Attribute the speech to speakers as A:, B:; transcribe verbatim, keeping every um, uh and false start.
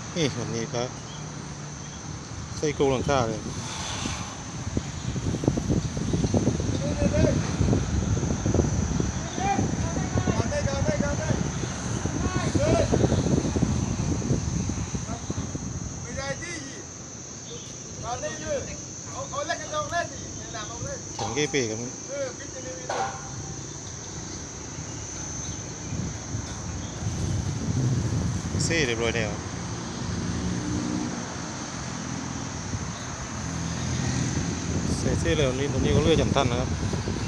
A: นี่วันนี้ก็ใส่กรงหลังคาเลยฉันเก้เป้กันเซ่เรียบร้อยแล้วเซ่เซ่แล้วนี่ตอนนี้ก็เลื่อยจำทันนะครับ